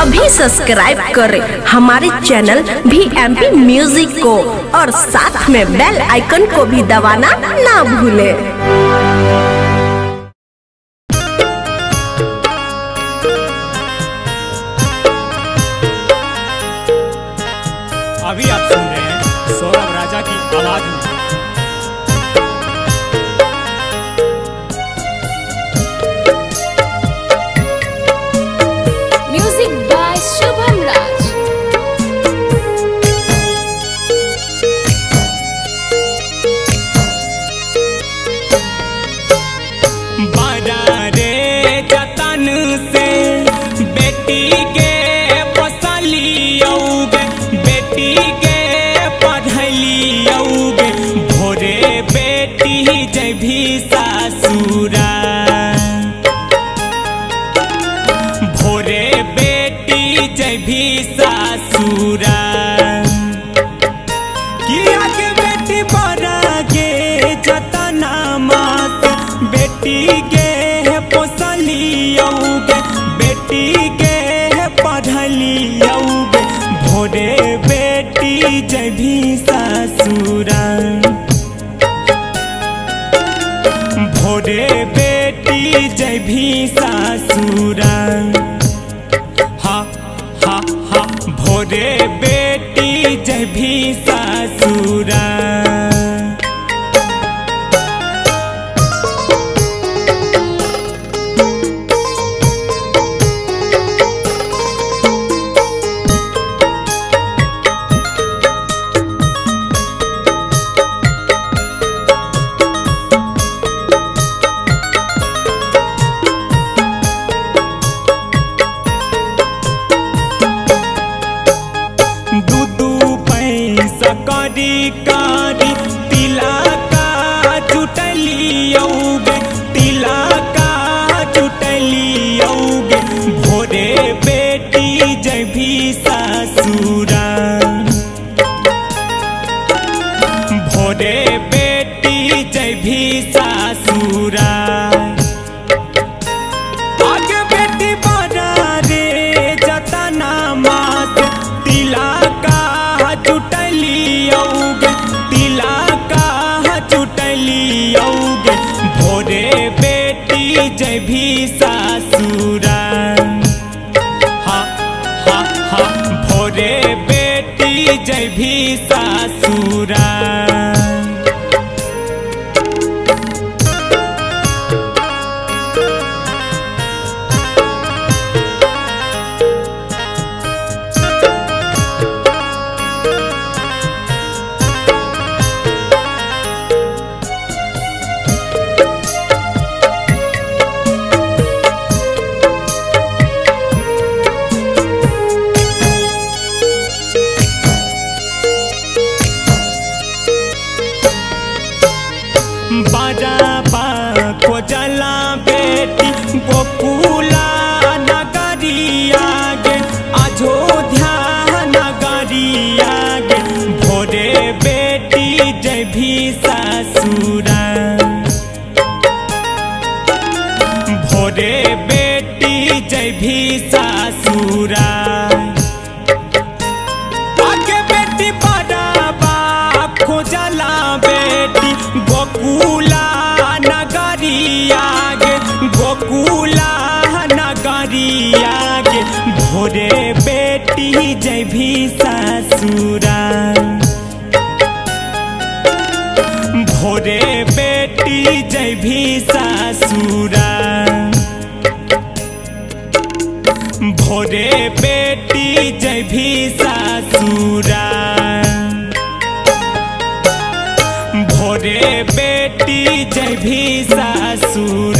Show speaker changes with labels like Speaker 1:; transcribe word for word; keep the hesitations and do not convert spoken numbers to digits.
Speaker 1: अभी सब्सक्राइब करें हमारे चैनल भी एम पी म्यूजिक को और साथ में बेल आइकन को भी दबाना ना भूलें।
Speaker 2: अभी आप सुन रहे हैं सौरभ राजा की आवाज में।
Speaker 3: Music by Shubham Raj.
Speaker 2: बड़ा रे जतन से बेटी के पोसलियौगे, बेटी के पढ़लियौगे, भोरे बेटी जभी सासुरा, भोरे बेटी जभी सासुरा, किया के बेटी बड़ा गे जतना मात, बेटी के पोसलियौगे, बेटी के पढ़लियौगे, भोरे बेटी जभी सासुरा, भोरे बेटी जभी सासुरा, हा हा हा भोरे बेटी जभी सासुरा। कारी कारी तिला का चुटलियौगे, तिला का चुटलियौगे, भोरे बेटी जभी सासुरा, भोरे बेटी जभी सासुरा, आगे बेटी बड़ा रे जतना मात, तिला का चुटलियौगे, तिला का चुटलियौगे, भोरे बेटी जभी सासुरा, हा हा हा भोरे बेटी जभी सासुरा। को जला बेटी गोकुला नगरिया गे, अयोध्या नगरिया गे, भोरे बेटी जभी सासुरा, भोरे बेटी जभी सासुरा, आगे बेटी बड़ा बाप को जला बेटी गोकुला नगरिया गे, गोकुला नगरिया गे, भोरे बेटी जभी सासुरा, भोरे बेटी जभी सासुरा, भोरे बेटी जभी सासुरा, भोरे बेटी जभी सासुरा।